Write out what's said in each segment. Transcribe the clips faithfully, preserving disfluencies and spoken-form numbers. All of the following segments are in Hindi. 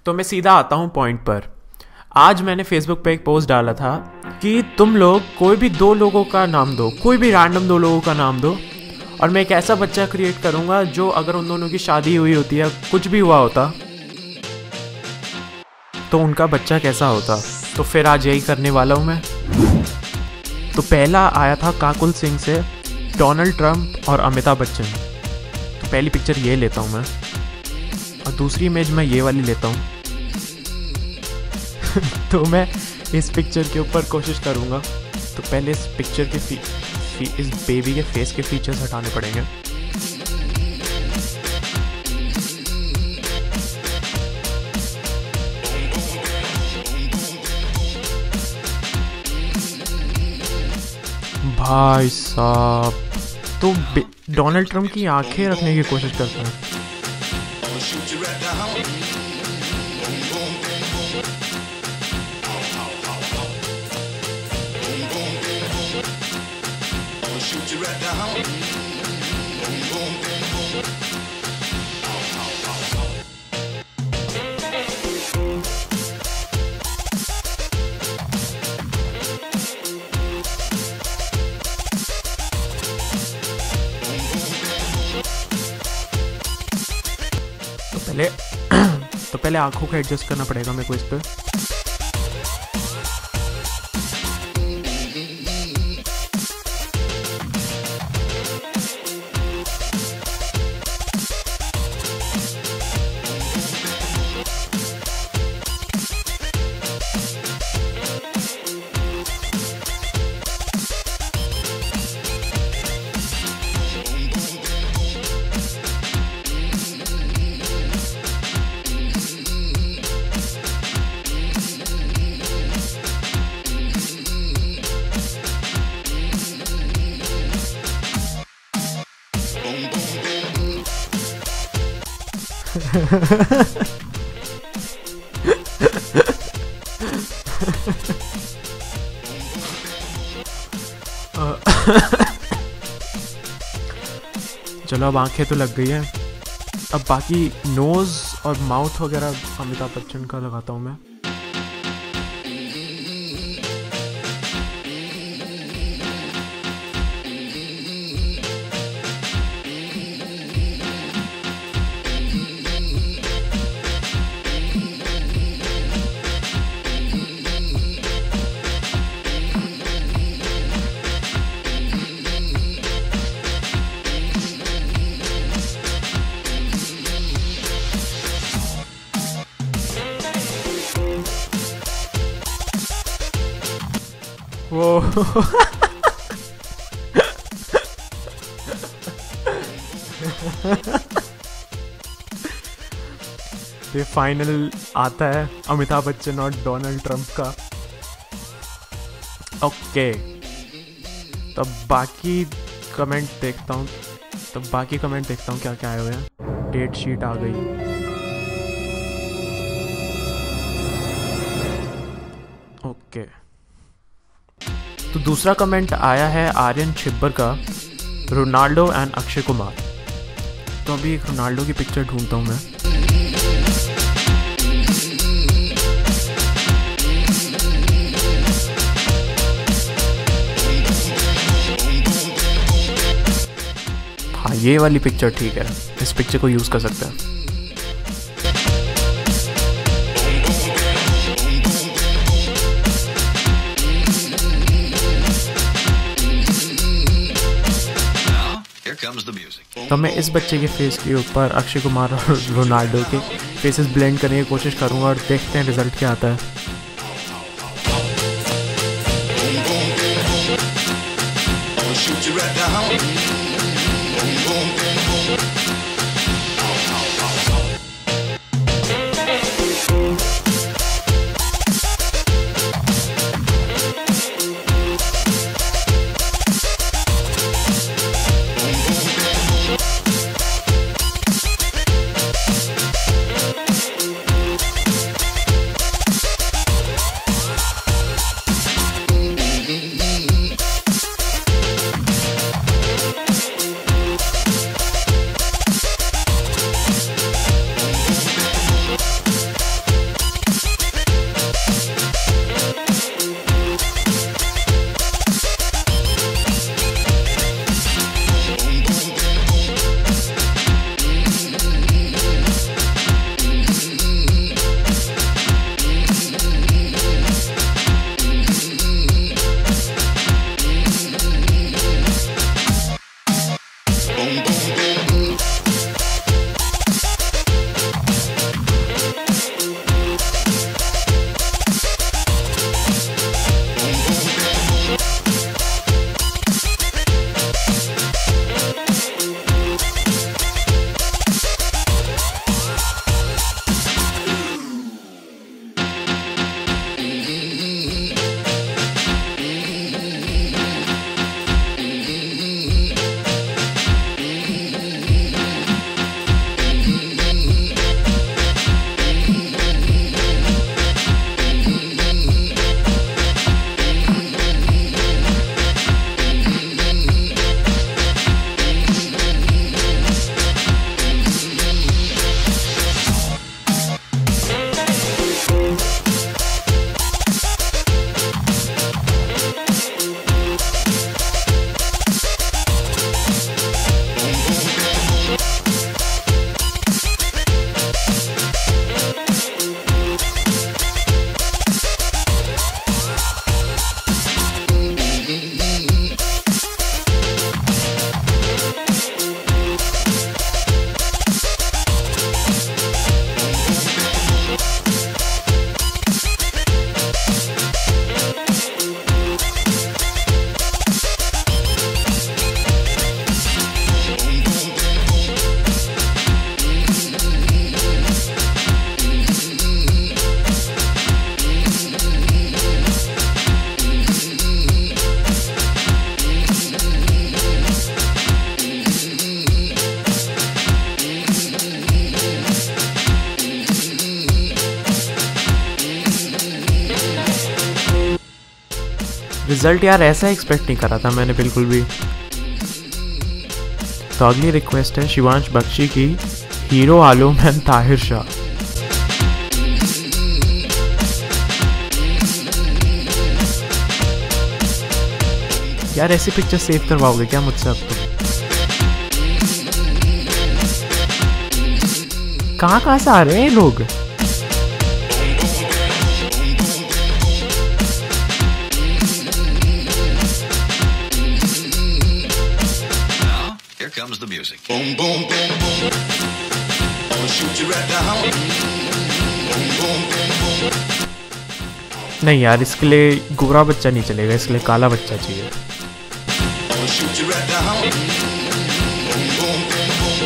तो मैं सीधा आता हूँ पॉइंट पर। आज मैंने फेसबुक पे एक पोस्ट डाला था कि तुम लोग कोई भी दो लोगों का नाम दो, कोई भी रैंडम दो लोगों का नाम दो, और मैं एक ऐसा बच्चा क्रिएट करूँगा जो अगर उन दोनों की शादी हुई होती या कुछ भी हुआ होता तो उनका बच्चा कैसा होता। तो फिर आज यही करने वाला हूँ मैं। तो पहला आया था काकुल सिंह से डोनाल्ड ट्रंप और अमिताभ बच्चन। तो पहली पिक्चर ये लेता हूँ मैं, और दूसरी इमेज मैं ये वाली लेता हूँ। तो मैं इस पिक्चर के ऊपर कोशिश करूँगा। तो पहले इस पिक्चर के फी, फी, इस बेबी के फेस के फीचर्स हटाने पड़ेंगे। भाई साहब, तो डोनाल्ड ट्रंप की आंखें रखने की कोशिश करता है। तो पहले तो पहले आंखों को एडजस्ट करना पड़ेगा मेरे को इस पे। चलो अब आंखें तो लग गई हैं, अब बाकी नोज और माउथ वगैरह अमिताभ बच्चन का लगाता हूँ मैं। वो ये फाइनल आता है अमिताभ बच्चन और डोनाल्ड ट्रंप का। ओके, तब बाकी कमेंट देखता हूँ तब बाकी कमेंट देखता हूँ क्या क्या आए हुए हैं। डेट शीट आ गई। ओके, तो दूसरा कमेंट आया है आर्यन छिब्बर का, रोनाल्डो एंड अक्षय कुमार। तो अभी एक रोनाल्डो की पिक्चर ढूंढता हूँ मैं। हाँ, ये वाली पिक्चर ठीक है, इस पिक्चर को यूज़ कर सकते हैं। तो मैं इस बच्चे के फेस के ऊपर अक्षय कुमार और रोनाल्डो के फेसेस ब्लेंड करने की कोशिश करूँगा और देखते हैं रिजल्ट क्या आता है। रिजल्ट यार ऐसा एक्सपेक्ट नहीं करा था मैंने बिल्कुल भी। तो अगली रिक्वेस्ट है शिवांश बख्शी की, हीरो आलम एंड ताहिर शाह। यार ऐसी पिक्चर सेव करवाओगे क्या मुझसे अब तो? कहाँ कहाँ से आ रहे हैं लोग? Here comes the music. Boom, boom, boom, boom. I'ma shoot you right down. Boom, boom, boom, boom. नहीं यार, इसके लिए गोरा बच्चा नहीं चलेगा, इसके लिए काला बच्चा चाहिए। I'ma shoot you right down. Boom, boom, boom, boom.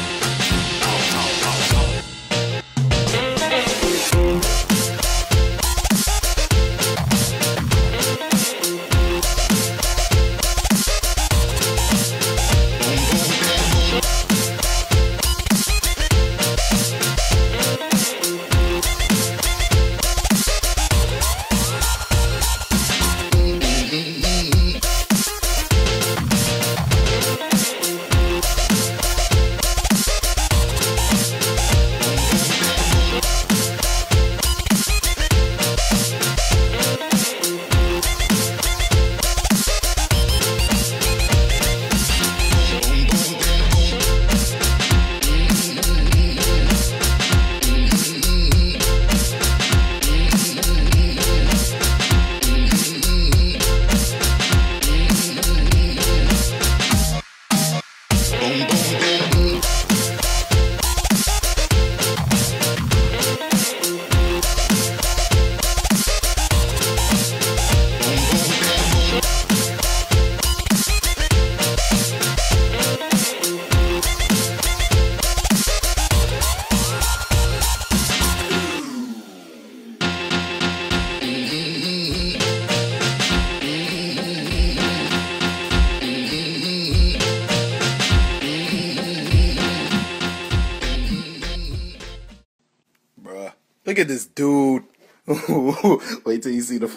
Look at this dude. Wait till you see the.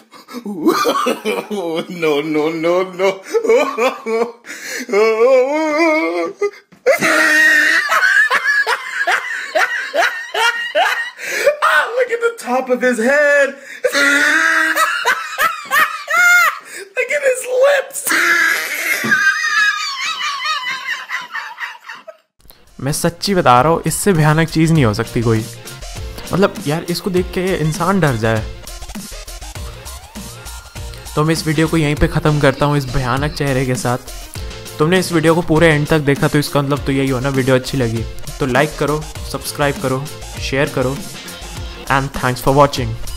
No, no, no, no. Ah, look at the top of his head. Look at his lips. मैं सच्ची बता रहा हूँ, इससे भयानक चीज़ नहीं हो सकती कोई। मतलब यार इसको देख के इंसान डर जाए। तो मैं इस वीडियो को यहीं पे ख़त्म करता हूँ इस भयानक चेहरे के साथ। तुमने इस वीडियो को पूरे एंड तक देखा तो इसका मतलब तो यही हो ना, वीडियो अच्छी लगी तो लाइक करो, सब्सक्राइब करो, शेयर करो एंड थैंक्स फॉर वॉचिंग।